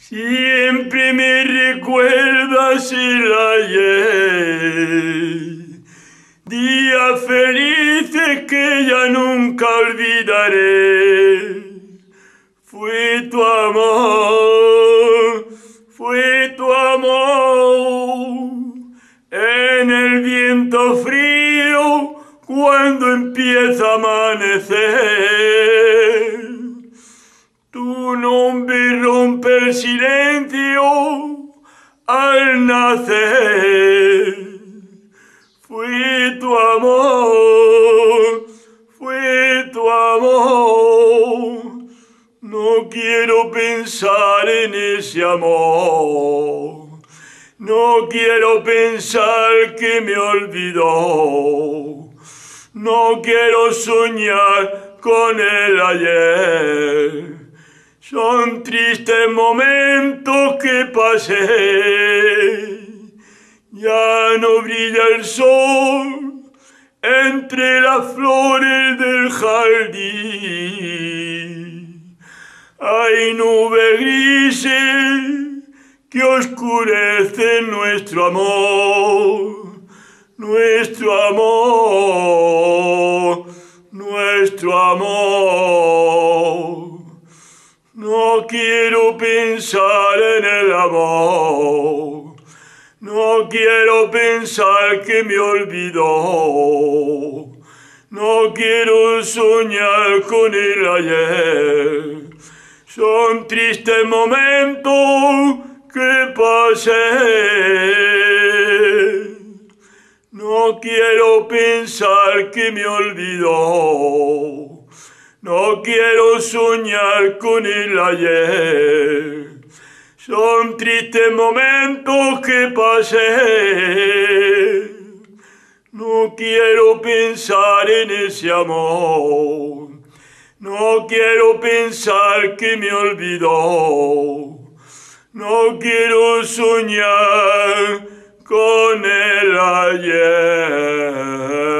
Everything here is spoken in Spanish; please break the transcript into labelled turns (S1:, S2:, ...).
S1: Siempre me recuerdas el ayer, días felices que ya nunca olvidaré. Fue tu amor en el viento frío cuando empieza a amanecer. Tu nombre rompe el silencio al nacer. Fue tu amor, fue tu amor. No quiero pensar en ese amor. No quiero pensar que me olvidó. No quiero soñar con el ayer. Son tristes momentos que pasé. Ya no brilla el sol entre las flores del jardín. Hay nubes grises que oscurecen nuestro amor, nuestro amor, nuestro amor. No quiero pensar en el amor, no quiero pensar que me olvidó, no quiero soñar con el ayer. Son tristes momentos que pasé. No quiero pensar que me olvidó. No quiero soñar con el ayer. Son tristes momentos que pasé. No quiero pensar en ese amor. No quiero pensar que me olvidó. No quiero soñar con el ayer.